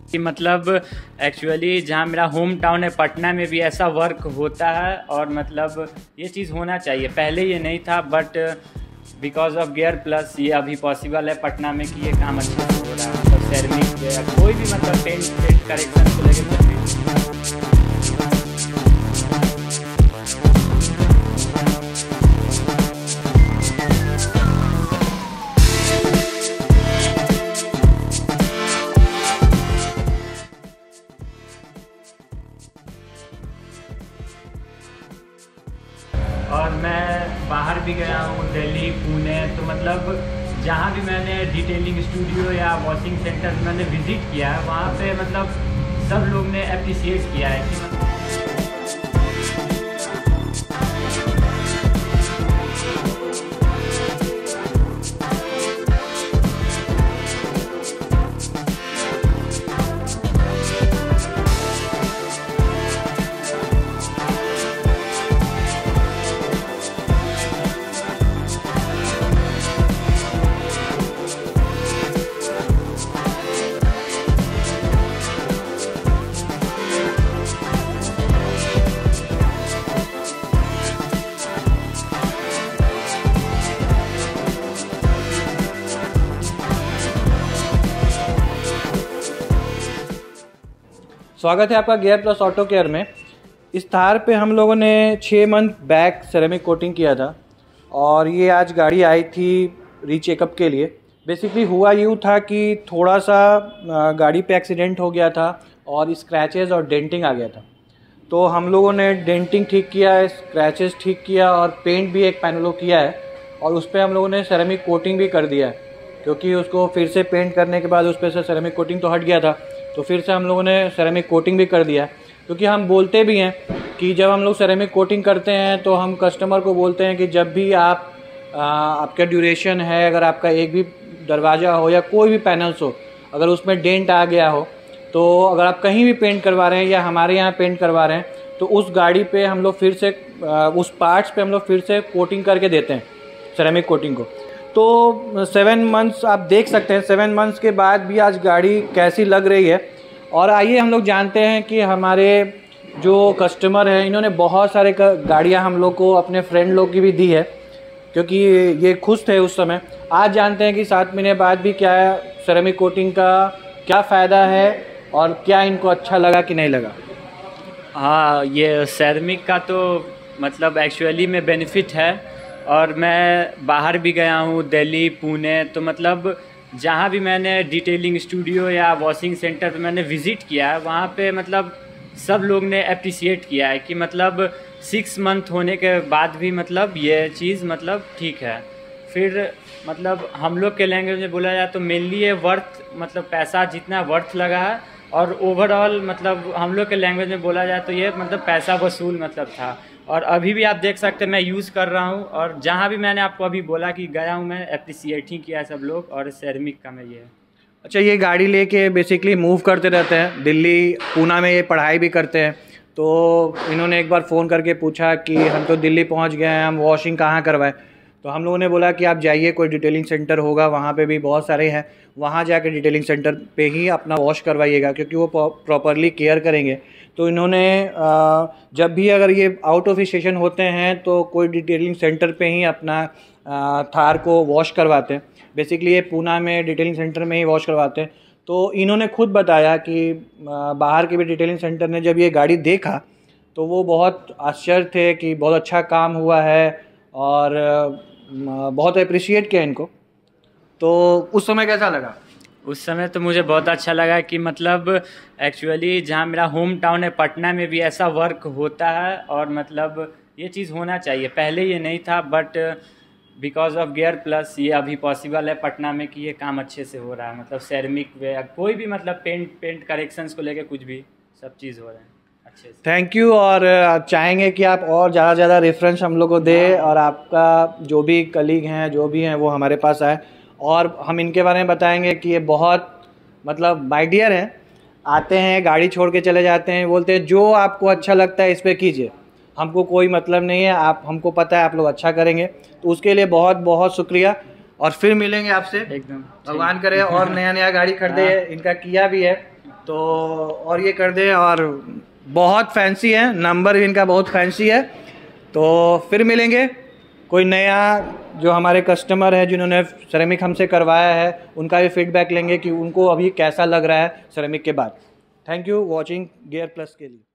कि मतलब एक्चुअली जहाँ मेरा होम टाउन है पटना में भी ऐसा वर्क होता है और मतलब ये चीज़ होना चाहिए। पहले ये नहीं था but because of gear plus ये अभी पॉसिबल है पटना में कि ये काम अच्छे से हो रहा है। मतलब सेरेमिक या कोई भी मतलब पेंट करेक्शन को लेकर कुछ भी। और मैं बाहर भी गया हूँ, दिल्ली, पुणे, तो मतलब जहाँ भी मैंने डिटेलिंग स्टूडियो या वॉशिंग सेंटर मैंने विज़िट किया है वहाँ पे मतलब सब लोग ने अप्रिशिएट किया है कि मतलब स्वागत है आपका गियर प्लस ऑटो केयर में। इस थार पे हम लोगों ने 6 मंथ बैक सेरेमिक कोटिंग किया था और ये आज गाड़ी आई थी रीचेकअप के लिए। बेसिकली हुआ यूँ था कि थोड़ा सा गाड़ी पे एक्सीडेंट हो गया था और स्क्रैचेस और डेंटिंग आ गया था। तो हम लोगों ने डेंटिंग ठीक किया है, स्क्रैचेस ठीक किया और पेंट भी एक पैनलो किया है और उस पर हम लोगों ने सेरेमिक कोटिंग भी कर दिया है, क्योंकि उसको फिर से पेंट करने के बाद उस पर से सेरेमिक कोटिंग तो हट गया था, तो फिर से हम लोगों ने सेरेमिक कोटिंग भी कर दिया है। क्योंकि हम बोलते भी हैं कि जब हम लोग सेरेमिक कोटिंग करते हैं तो हम कस्टमर को बोलते हैं कि जब भी आप आपका ड्यूरेशन है, अगर आपका एक भी दरवाज़ा हो या कोई भी पैनल्स हो, अगर उसमें डेंट आ गया हो, तो अगर आप कहीं भी पेंट करवा रहे हैं या हमारे यहाँ पेंट करवा रहे हैं तो उस गाड़ी पे हम लोग फिर से उस पार्ट्स पे हम लोग फिर से कोटिंग करके देते हैं सेरेमिक कोटिंग को। तो 7 मंथ्स आप देख सकते हैं, 7 मंथ्स के बाद भी आज गाड़ी कैसी लग रही है। और आइए हम लोग जानते हैं कि हमारे जो कस्टमर हैं इन्होंने बहुत सारे गाड़ियां हम लोग को अपने फ्रेंड लोग की भी दी है, क्योंकि ये खुश थे उस समय। आज जानते हैं कि 7 महीने बाद भी क्या सेरेमिक कोटिंग का क्या फ़ायदा है और क्या इनको अच्छा लगा कि नहीं लगा। हाँ, ये सेरेमिक का तो मतलब एक्चुअली में बेनिफिट है। और मैं बाहर भी गया हूँ, दिल्ली, पुणे, तो मतलब जहाँ भी मैंने डिटेलिंग स्टूडियो या वॉशिंग सेंटर पे मैंने विज़िट किया है वहाँ पे मतलब सब लोग ने अप्रिशिएट किया है कि मतलब 6 मंथ होने के बाद भी मतलब ये चीज़ मतलब ठीक है। फिर मतलब हम लोग के लैंग्वेज में बोला जाए तो मेनली ये वर्थ मतलब पैसा जितना वर्थ लगा है, और ओवरऑल मतलब हम लोग के लैंग्वेज में बोला जाए तो ये मतलब पैसा वसूल मतलब था। और अभी भी आप देख सकते हैं मैं यूज़ कर रहा हूँ, और जहाँ भी मैंने आपको अभी बोला कि गया हूँ मैं अप्रिशिएट ही किया है सब लोग। और सेरेमिक का मैं ये अच्छा, ये गाड़ी लेके बेसिकली मूव करते रहते हैं, दिल्ली पूना में ये पढ़ाई भी करते हैं। तो इन्होंने एक बार फ़ोन करके पूछा कि हम तो दिल्ली पहुंच गए हैं, हम वॉशिंग कहाँ करवाएं। तो हम लोगों ने बोला कि आप जाइए, कोई डिटेलिंग सेंटर होगा वहाँ पे भी बहुत सारे हैं, वहाँ जाके डिटेलिंग सेंटर पे ही अपना वॉश करवाइएगा, क्योंकि वो प्रॉपरली केयर करेंगे। तो इन्होंने जब भी अगर ये आउट ऑफ स्टेशन होते हैं तो कोई डिटेलिंग सेंटर पे ही अपना थार को वॉश करवाते हैं। बेसिकली ये पूना में डिटेलिंग सेंटर में ही वॉश करवाते हैं। तो इन्होंने खुद बताया कि बाहर के भी डिटेलिंग सेंटर ने जब ये गाड़ी देखा तो वो बहुत आश्चर्य थे कि बहुत अच्छा काम हुआ है और बहुत अप्रिशिएट किया इनको। तो उस समय कैसा लगा? उस समय तो मुझे बहुत अच्छा लगा कि मतलब एक्चुअली जहाँ मेरा होम टाउन है पटना में भी ऐसा वर्क होता है और मतलब ये चीज़ होना चाहिए। पहले ये नहीं था but because of gear plus ये अभी पॉसिबल है पटना में कि ये काम अच्छे से हो रहा है। मतलब सेरेमिक वे कोई भी मतलब पेंट करेक्शंस को लेके कुछ भी सब चीज़ हो रहे हैं अच्छे से। Thank you. और चाहेंगे कि आप और ज़्यादा रेफरेंस हम लोग को दें और आपका जो भी कलीग हैं जो भी हैं वो हमारे पास आए और हम इनके बारे में बताएंगे कि ये बहुत मतलब माय डियर हैं, आते हैं गाड़ी छोड़ के चले जाते हैं, बोलते हैं जो आपको अच्छा लगता है इस पर कीजिए, हमको कोई मतलब नहीं है, आप हमको पता है आप लोग अच्छा करेंगे। तो उसके लिए बहुत बहुत शुक्रिया और फिर मिलेंगे आपसे, एकदम भगवान करे और नया गाड़ी खरीदे। इनका किया भी है तो और ये कर दे, और बहुत फैंसी है, नंबर भी इनका बहुत फैंसी है। तो फिर मिलेंगे कोई नया, जो हमारे कस्टमर है जिन्होंने सेरेमिक हमसे करवाया है उनका भी फीडबैक लेंगे कि उनको अभी कैसा लग रहा है सेरेमिक के बाद। Thank you watching Gear Plus के लिए।